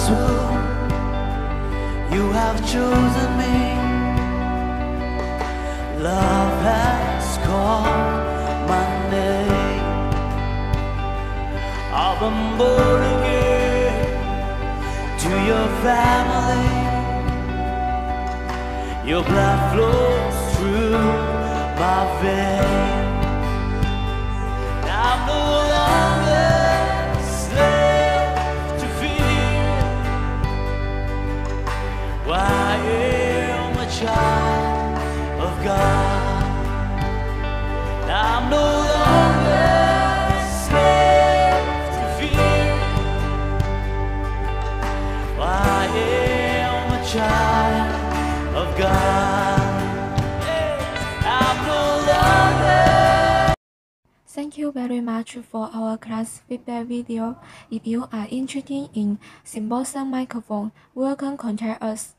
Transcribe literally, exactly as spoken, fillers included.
womb, you have chosen me. Love has called my name. I've been born again to your family. Your blood flows through my veins. I'm no longer slave to fear. I am a child of God. I'm no longer slave to fear. I am a child of God. I'm no longer. Thank you very much for our class feedback video. If you are interested in Symboson microphone, welcome contact us.